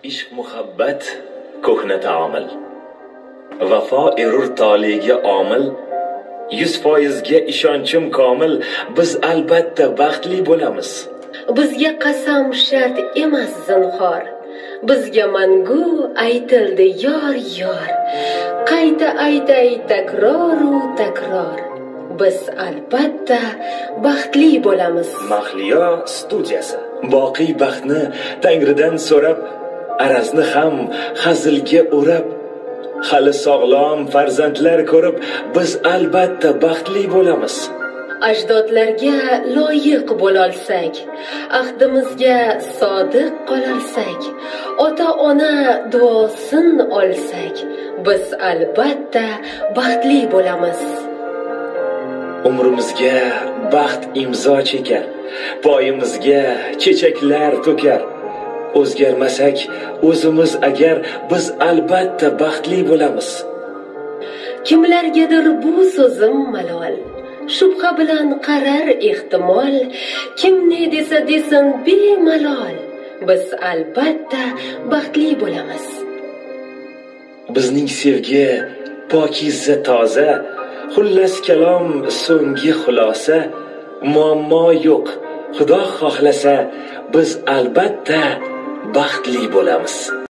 ishq muhabbat ko'hna taomil, vafo erur toliga omil, 100%ga ishonchim komil, biz albatta baxtli bo'lamiz. Bizga qasam shart emas zinhor, bizga mangu aytildi yor yor, qayta aytay takroru takror, biz albatta baxtli bo'lamiz. Mahliyo studiyasi boqiy baxtni Tangridan so'rab, arazni ham hazilga o'rab, hali sog'lom farzandlar ko'rib, biz albatta baxtli bo'lamiz. Ajdodlarga loyiq bo'lolsak, ahdimizga sodiq qololsak, ota-ona duosin olsak, biz albatta baxtli bo'lamiz. Umrimizga baxt imzo chekar, poyimizga chechaklar to'kar. O'zgarmasak o'zimiz agar, biz albatta baxtli bo'lamiz. Kimlargadir bu so'zim malol, shubha bilan qarar ehtimol, kim ne desa desin bemalol, biz albatta baxtli bo'lamiz. Bizning sevgi pokiza toza, xullas kalom so'nggi xulosa, muammo yo'q, Xudo xohlasa biz albatta baxtli bo'lamiz.